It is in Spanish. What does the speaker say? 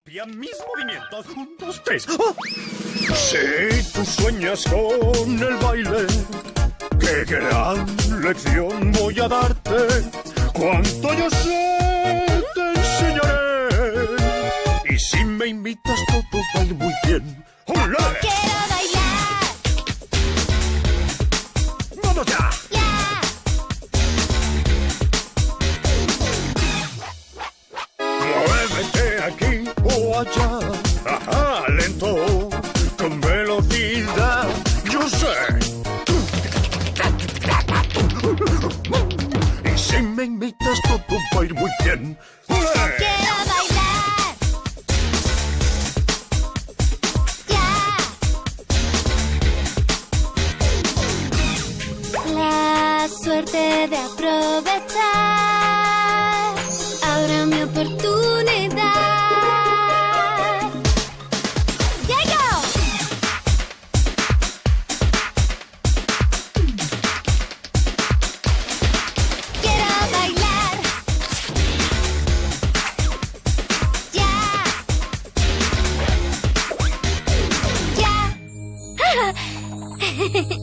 Copia mis movimientos. 1, 2, 3. ¡Oh! Si tú sueñas con el baile, qué gran lección voy a darte. Cuanto yo sé te enseñaré. Y si me invitas todo va a ir muy bien. ¡Olé! Quiero bailar. ¡Vamos ya! Ya. Muévete aquí o allá. Ajá, lento, con velocidad. Yo sé. Y si me invitas todo va a ir muy bien. ¡Olé! Quiero bailar. Ya. La suerte de aprovechar ahora mi oportunidad. ¡Llego! Quiero bailar. Ya. Ya.